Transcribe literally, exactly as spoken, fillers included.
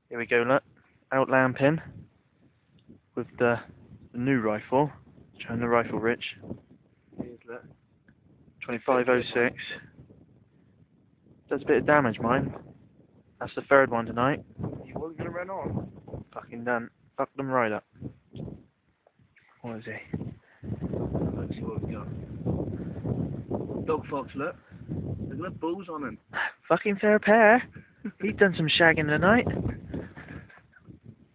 Here we go, look. Out lamping with the, the new rifle. Showing the rifle, Rich. Here's that. twenty-five oh six. Does a bit of damage, mine. That's the third one tonight. You wasn't gonna run on. Fucking done. Fuck them right up. What is he? Let's see what we've got. Dog fox, look. There's no balls on him. Fucking fair pair. He's done some shagging tonight.